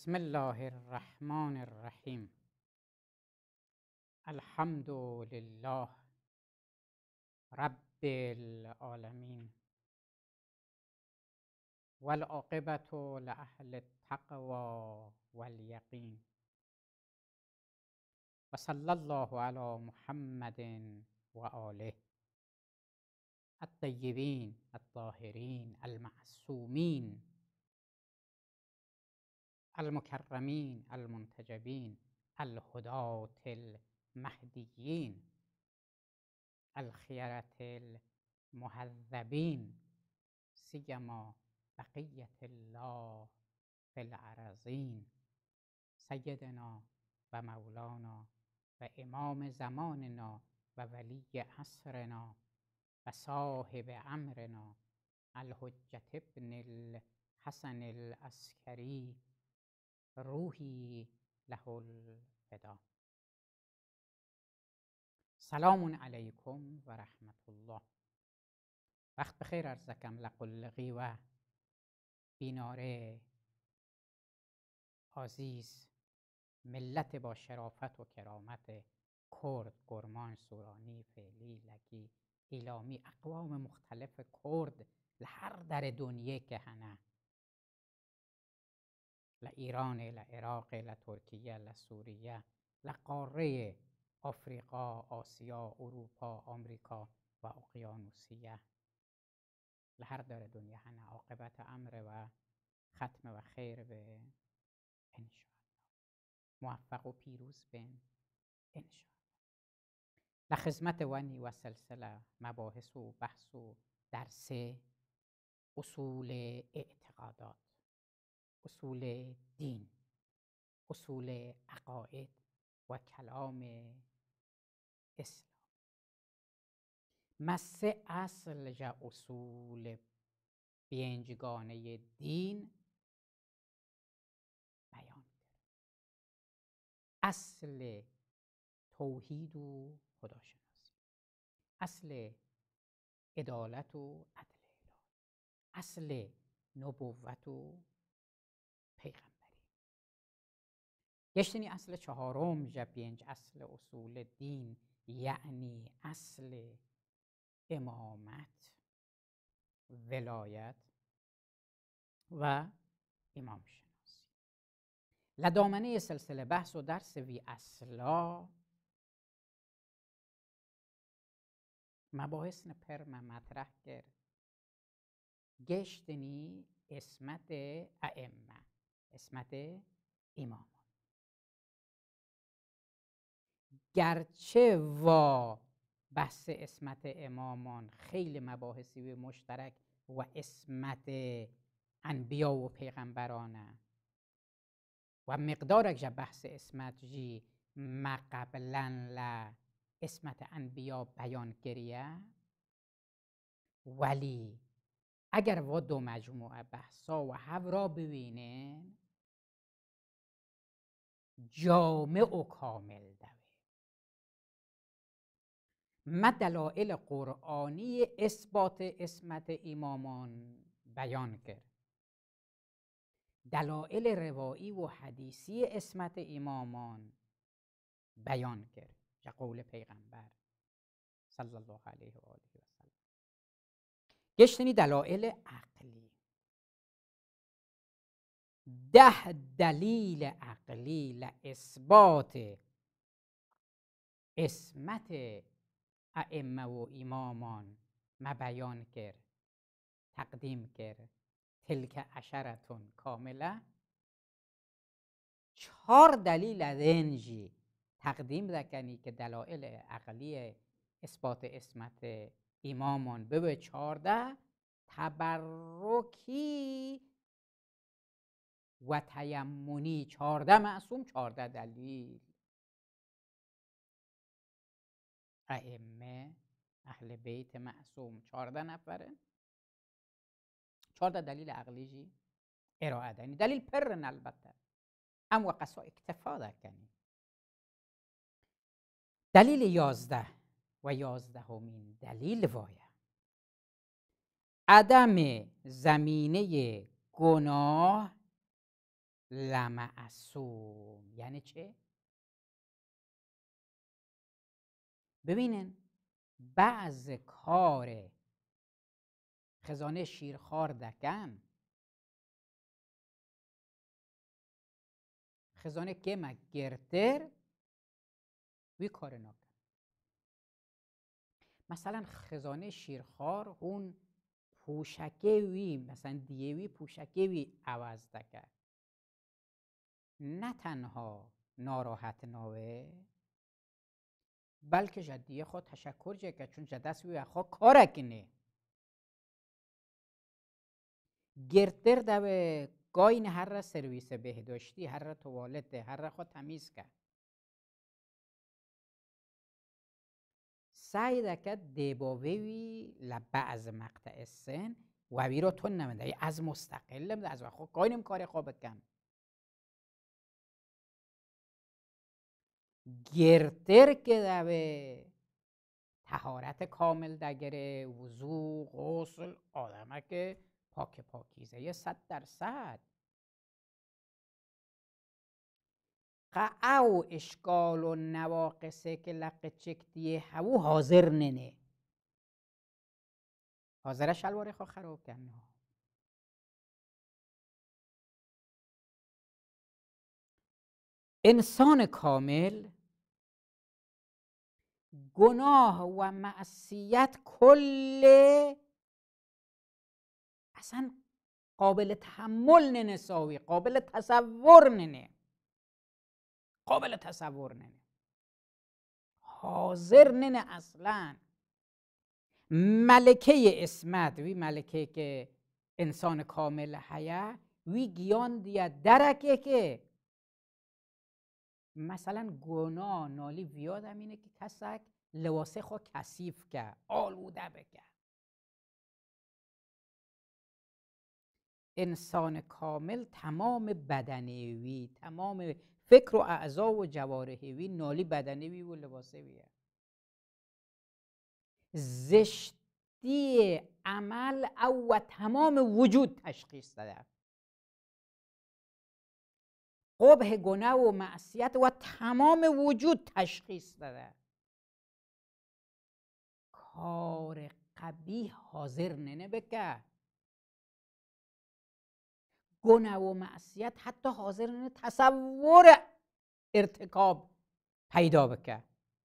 بسم الله الرحمن الرحیم. الحمد لله رب العالمین والعاقبة لأهل التقوى والیقین و صلی الله علی محمد و آله الطیبین الطاهرین المعصومین المکرمین المنتجبین الهداة المهدیین الخیرة المهذبین سیما بقیة الله فی الارضین سیدنا و مولانا و امام زماننا و ولی عصرنا و صاحب امرنا الحجة ابن الحسن العسکری روحی له الفدا. سلام علیکم و رحمت الله. وقت بخیر عرض کم لقلقی و بیناره عزیز، ملت با شرافت و کرامت کرد، گرمان، سورانی، فعلی، لگی، ایلامی، اقوام مختلف کرد لهر در دنیا که هنه، لایران، لعراق، لترکیه، لسوریه، لقاره افریقا، آسیا، اروپا، آمریکا و اقیانوسیه، لهر در دنیا هنه عاقبت امر و ختم و خیر به انشاءالله، موفق و پیروز بن انشاءالله. لخدمت ونی و سلسله مباحث و بحث و درس اصول اعتقادات، اصول دین، اصول عقاید و کلام اسلام. مسه اصل جا اصول بینجگانه دین بیان کرد. اصل توحید و خداشناسی، اصل عدالت و عدل الهی، اصل نبوت و پیغمبری. گشتنی اصل چهارم جا پینج اصل اصول دین، یعنی اصل امامت، ولایت و امام شناسی. لدامنه سلسله بحث و درس وی اصلا مباحث پرم مطرح کرد. گشتنی اسمت ائمه، اسمت امامان، گرچه و بحث اسمت امامان خیلی مباحثی و مشترک و اسمت انبیا و پیغمبرانه و مقدار جا بحث اسمت جی ما قبلا ل اسمت انبیا بیان کریه، ولی اگر و دو مجموعه بحثا و هورا ببینین جامع و کامل دوه. ما دلائل قرآنی اثبات اسمت امامان بیان کرد، دلائل روایی و حدیثی اسمت امامان بیان کرد، جا قول پیغمبر صلی الله علیه و آله و سلم. گشتنی دلائل عقلی، 10 دلیل عقلی لاثبات اسمت ائمه و امامان ما بیان کرد، تقدیم کرد. تلک عشرتون کامله. 4 دلیل دنجی تقدیم دکنی که دلائل عقلی اثبات اسمت امامان به 14 تبرکی و تیمونی، 14 معصوم، 14 دلیل. ائمه اهل بیت معصوم 14 نفره، 14 دلیل عقلی جی ارائه دنی. دلیل پرن البته ام و قصا اکتفا دکنی. دلیل 11 و 11مین دلیل وایه عدم زمینه گناه لمعصوم یعنی چه؟ ببینین بعض کار خزانه شیرخوار دکن خزانه که مگرتر وی کار نکن. مثلا خزانه شیرخوار اون پوشکه وی مثلا دیوی پوشکه وی عوض دکن نه تنها ناراحت ناوه بلکه جدیه خود تشکر جه چون جدست وی اخوا کارکنه گرتر دوه گاین هر را سرویس بهداشتی هر را توالت هر را خود تمیز کرد سعی دکت دیباوی لبعض مقطع سن و وی را تون نمینده از مستقل از خود گاینم کاری خواب بکن گرتر که دوه طهارت کامل دگره وضو غسل آدمه که پاکیزه 100%. او اشکال و نواقصه که لقه چکتیه هاو حاضر ننه حاضره شلواره خواه خراب کنه. انسان کامل گناه و معصیت کل اصلا قابل تحمل ننه ساوی قابل تصور ننه حاضر ننه اصلا. ملکه اسمت وی ملکه که انسان کامل حیا وی گیان دیا درکه که مثلا گناه نالی ویاد همینه که کسک لواسه خو کثیف که آلوده بکه. انسان کامل تمام بدنی وی تمام فکر و اعضا و جوارحی وی نالی بدنی وی و لباسه ویه. زشتی عمل او و تمام وجود تشخیص داده قبح گناه و معصیت و تمام وجود تشخیص داده کار قبیح حاضر ننه بکه گناه و معصیت حتی حاضر ننه تصور ارتکاب پیدا بکه.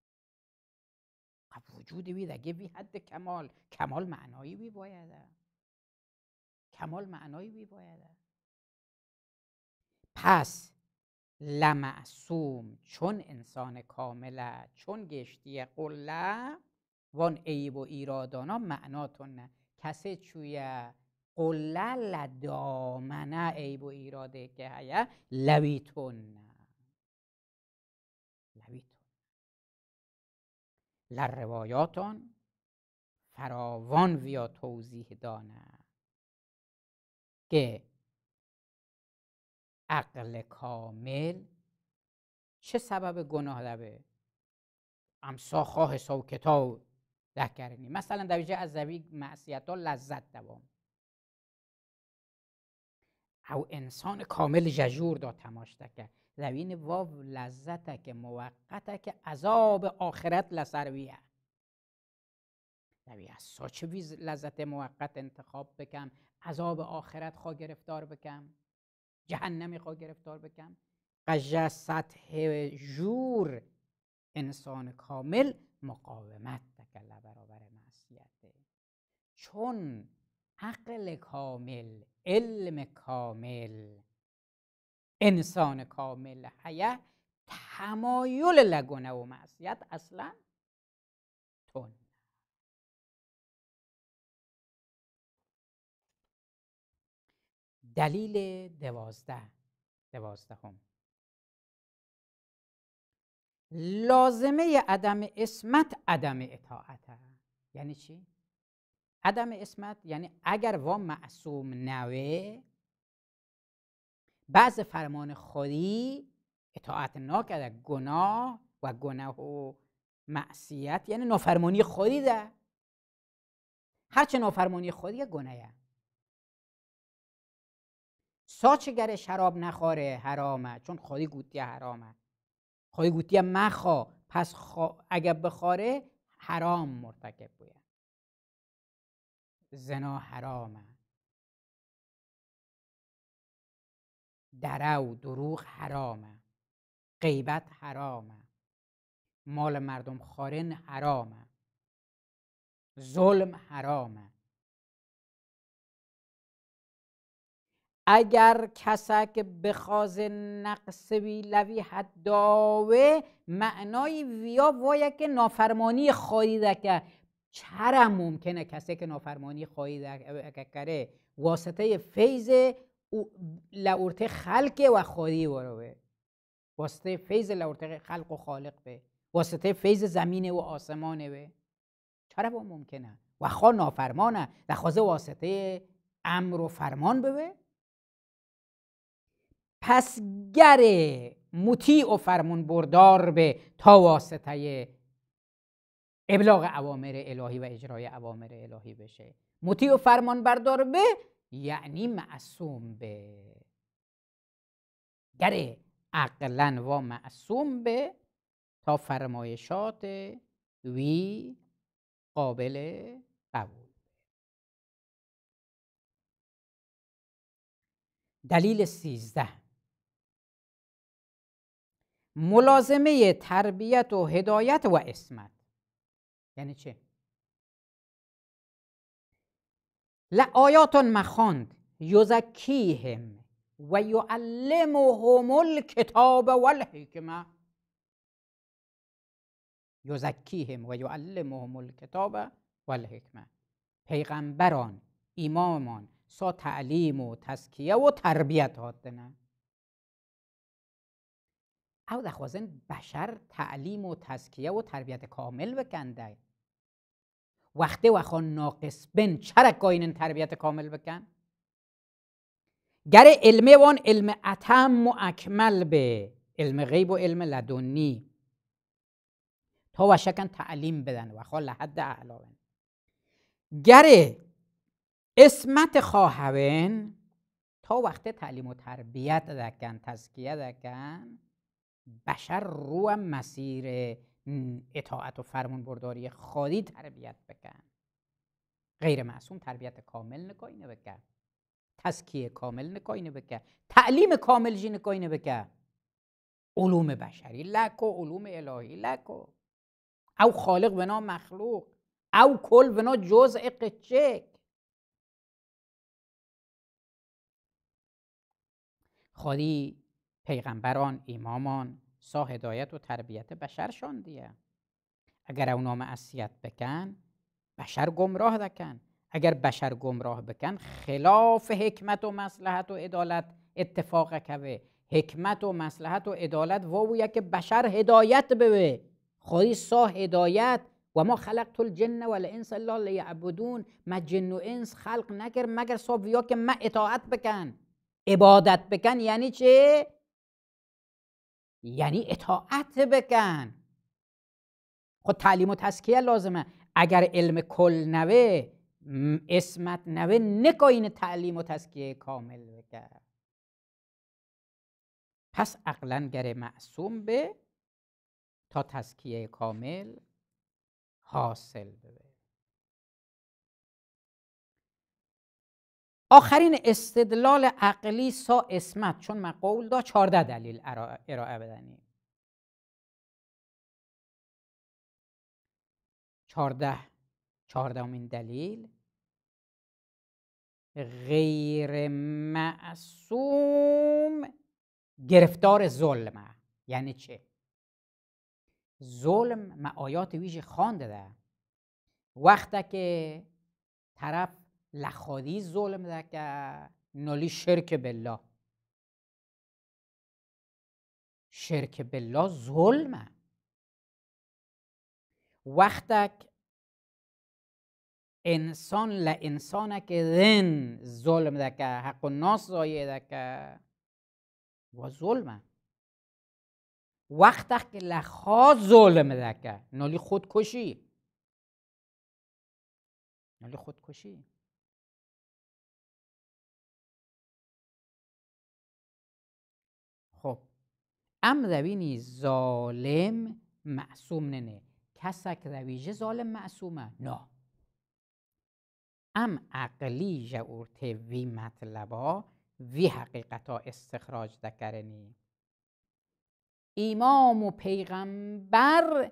وجود وی دگه وی حد کمال معنایی وی بایده پس لمعصوم چون انسان کامله چون گشتی قله وان عیب و ایرادانا معناتون کسی چوی قله لدامنه عیب و ایراده که هیا لویتون لروایاتون فراوان ویا توضیح دانه که عقل کامل چه سبب گناه دوه امسا خواه سو کتاب دکرنی مثلا دویجه از زوی معصیت ها لذت دوام او انسان کامل ججور دا تماش دکه زوین واو لذته که موقته که عذاب آخرت لسرویه دوی از سا چه وی لذت موقت انتخاب بکم عذاب آخرت خواه گرفتار بکم جهنمی خواه گرفتار بکم قجه سطح جور انسان کامل مقاومت تکله برابر معصیته چون عقل کامل علم کامل انسان کامل حیه تمایل لگنه و معصیت اصلا تون. دلیل دوازدهم لازمه عدم عصمت عدم اطاعته. یعنی چی؟ عدم عصمت یعنی اگر وا معصوم نوه بعض فرمان خودی اطاعت نکرده گناه و معصیت یعنی نافرمانی خودی ده هرچه نافرمانی خودی گناهه ساچگر شراب نخوره حرامه، چون خودی گوتی حرامه، خودی گوتی مخوا، پس اگر بخوره حرام مرتکب بوده. زنا حرامه، دره و دروغ حرامه، غیبت حرامه، مال مردم خورن حرامه، ظلم حرامه. اگر کسک بخواز نقص وی لوی حد داوه، معنای ویا وایه که نافرمانی خواهی دکه. چرا ممکنه کسی که نافرمانی خواهی دکه واسطه فیض لورته خلق و خواهی وروه، واسطه فیض لورته خلق و خالق به، واسطه فیض زمین و آسمانه به. چرا با ممکنه و خواه نافرمانه دخوازه واسطه امر و فرمان بوه. پس گره مطیع و فرمان بردار به، تا واسطه ابلاغ اوامر الهی و اجرای اوامر الهی بشه. مطیع و فرمان بردار به یعنی معصوم به، گره عقلا و معصوم به، تا فرمایشات وی قابل قبول. دلیل 13 ملازمه تربیت و هدایت و عصمت. یعنی چه؟ لآیات مخاند یزکیهم و یعلمهم الکتاب والحکمه. یزکیهم و یعلمهم الکتاب والحکمه. پیغمبران امامان سا تعلیم و تزکیه و تربیت هاتنه. او دخوازن بشر تعلیم و تزکیه و تربیت کامل بکنده. وقتی وخوان ناقص بن چرا کاینن تربیت کامل بکن؟ گر علمه وان علم اتم و اکمل به، علم غیب و علم لدنی، تا وشکن تعلیم بدن و خواه لحد اعلاون. گر اسمت خواهون تا وقت تعلیم و تربیت دکن تزکیه دکن، بشر رو مسیر اطاعت و فرمان برداری خودی تربیت بکن. غیر معصوم تربیت کامل نکاینه بکن، تزکیه کامل نکاینه بکن، تعلیم کامل جی نکاینه بکن. علوم بشری لکو، علوم الهی لکو، او خالق بنا مخلوق، او کل بنا جزء قچک. خودی پیغمبران امامان سا هدایت و تربیت بشر شاندیه. اگر اونا معصیت بکن بشر گمراه دکن. اگر بشر گمراه بکن خلاف حکمت و مصلحت و عدالت اتفاق کوه. حکمت و مصلحت و عدالت وویه که بشر هدایت بوه. خودی سا هدایت و ما خلقت الجن والانس الا لیعبدون. ما جن و انس خلق نکر مگر سا ویا که ما اطاعت بکن عبادت بکن. یعنی چه؟ یعنی اطاعت بکن. خود تعلیم و تزکیه لازمه. اگر علم کل نوه اسمت نوه نکاین تعلیم و تزکیه کامل بکن. پس عقلا گر معصوم به تا تزکیه کامل حاصل بده. آخرین استدلال عقلی سا اسمت، چون من قول دا 14 دلیل ارائه بدنی. 14مین دلیل غیر معصوم گرفتار ظلمه. یعنی چه؟ ظلم ما آیات ویژه خوانده ده. وقتا که طرف لخادی ظلم ده که نالی شرک بالله. شرک بالله ظلمه. وقتا انسان لانسانه که ذن ظلم ده که حق الناس ضایع ده که و ظلمه. وقتا که لخوا ظلم ده که نالی خودکشی. نالی خودکشی. ام روینی ظالم معصوم ننه کسک رویجه ظالم معصومه نه ام عقلی جورت وی مطلبا وی حقیقتا استخراج دکرنی امام و پیغمبر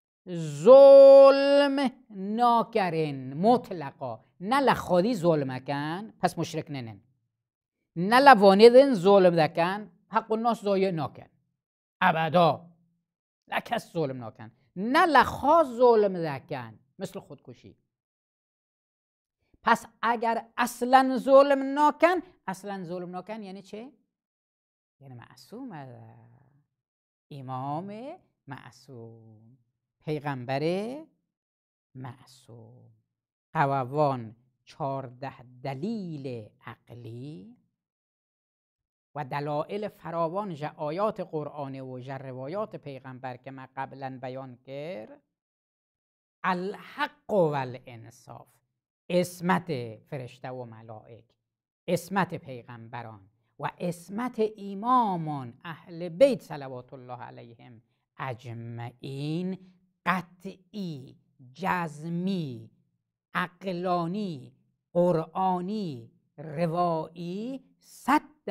ظلم ناکرن مطلقا نه لخادی ظلم کن پس مشرک ننن نه لوانیدن ظلم دکن حق الناس ضایع ناکن ابدا لکس ظلم ناکن نه لخا ظلم دکن مثل خودکشی پس اگر اصلا ظلم ناکن یعنی چه؟ یعنی معصوم امام معصوم پیغمبر معصوم قواوان 14 دلیل عقلی و دلائل فراوان جا آیات قرآنی و جا روایات پیغمبر که من قبلا بیان کرد الحق و الانصاف عصمت فرشته و ملائک عصمت پیغمبران و عصمت امامان اهل بیت صلوات الله علیهم اجمعین قطعی جزمی عقلانی قرآنی روایی 100%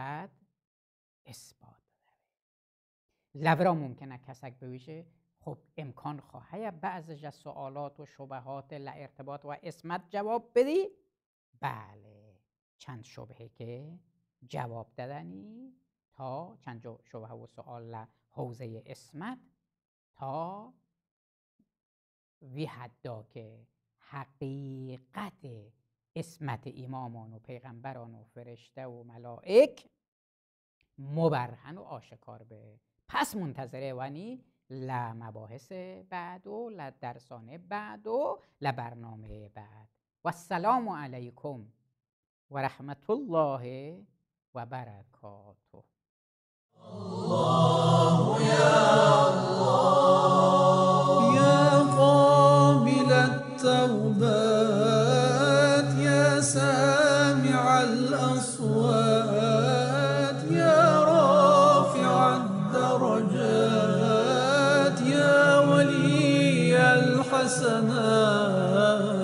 اثبات لورا ممکنه کسک بویشه خب امکان خواهی بعض از سوالات و شبهات لارتباط و عصمت جواب بدی؟ بله چند شبهه که جواب دادنی تا چند شبهه و سوال حوزه عصمت تا وی حدا که حقیقت عصمت امامان و پیغمبران و فرشته و ملائک مبرهن و آشکار به پس منتظره ونی لمباحث بعد و لدرسانه بعد و لبرنامه بعد و السلام علیکم و رحمت الله و برکاته. الله یا الله یا قابل التوبات یا سامع الاصوات یا رافع الدرجات یا ولی الحسنات